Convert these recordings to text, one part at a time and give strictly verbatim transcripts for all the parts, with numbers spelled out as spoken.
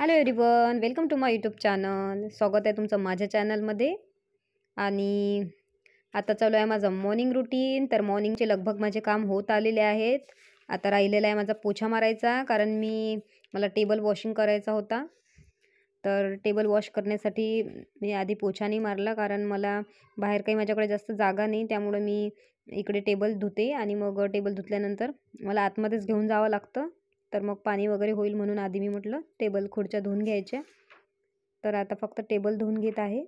Hello everyone, welcome to my YouTube channel. स्वागत आहे तुमचं माझ्या चॅनलमध्ये. आणि आता चालू आहे माझं मॉर्निंग रुटीन. तर मॉर्निंगचे लगभग माझे काम होत आलेले आहेत. आता राहिलेला आहे माझा पोछा मारायचा, कारण मी मला टेबल वॉशिंग करायचा होता. तर टेबल वॉश करण्यासाठी मी आधी पोछा नाही मारला, कारण मला बाहेर काही माझ्याकडे जास्त जागा नाही. त्यामुळे मी इकडे टेबल धुते आणि मग टेबल धुतल्यानंतर मला आतमध्येच घेऊन जावं लागतं. तर मग पाणी वगैरे होईल म्हणून आधी मी म्हटलं टेबल खुर्च्या धुवून घ्यायच्या. तर आता फक्त टेबल धुवून घेत आहे.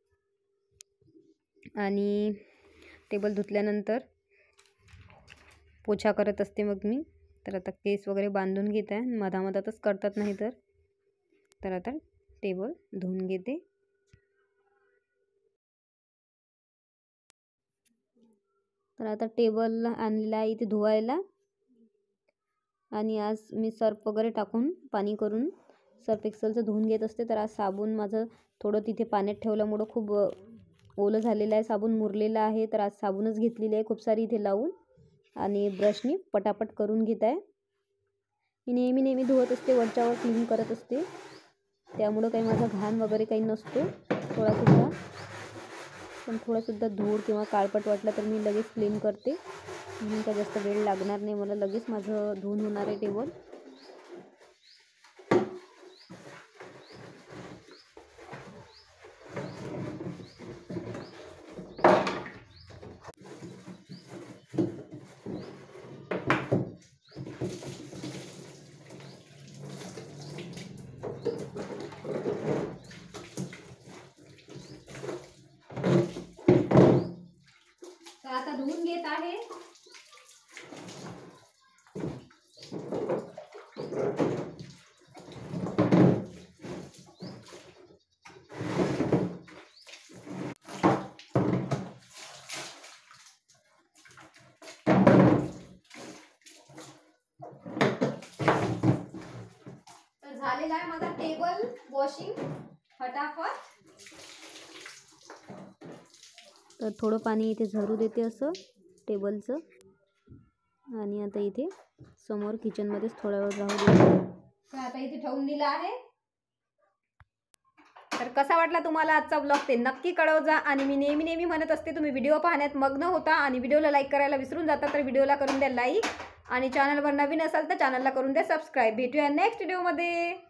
आणि टेबल धुतल्यानंतर पोछा करत असते मग मी. तर आता केस वगैरे बांधून घेत आहे, मधामधातच करतात नाही तर. तर आता टेबल धुवून घेते. तर आता टेबल आणलेला आहे इथे धुवायला. आणि आज मी सर्फ वगैरे टाकून पाणी करून सर्फ एक्सेलचं धुवून घेत असते. तर आज साबण माझं थोडं तिथे पाण्यात ठेवल्यामुळं खूप ओलं झालेलं आहे, साबण मुरलेला आहे. तर आज साबणच घेतलेली आहे खूप सारी इथे लावून, आणि ब्रशनी पटापट करून घेत आहे. मी नेहमी नेहमी धुवत असते, वरच्यावर क्लीन करत असते. त्यामुळं काही माझा घाण वगैरे काही नसतो थोडासुद्धा. पण थोडासुद्धा धूळ किंवा काळपट वाटलं तर मी लगेच क्लीन करते. म्हणून काय जास्त वेळ लागणार नाही मला, लगेच माझं धुवून होणार आहे टेबल. तर आता धुवून घेत आहे. तर झालेला आहे माझा टेबल वॉशिंग फटाफट. तर थोडं पाणी इथे झरू देते असं टेबलचं. आणि आता इथे समोर किचनमध्येच थोडा वेळ राहू देते. तर आता इथे ठेवून दिलं आहे. तर कसा वाटला तुम्हाला आजचा ब्लॉग ते नक्की कळवजा. आणि मी नेहमी नेहमी म्हणत असते, तुम्ही व्हिडिओ पाहण्यात मग्न होता आणि व्हिडिओला लाईक करायला विसरून जाता. तर व्हिडिओला करून द्या लाईक, आणि चॅनलवर नवीन असाल तर चॅनलला करून द्या सबस्क्राईब. भेटूया नेक्स्ट व्हिडिओमध्ये.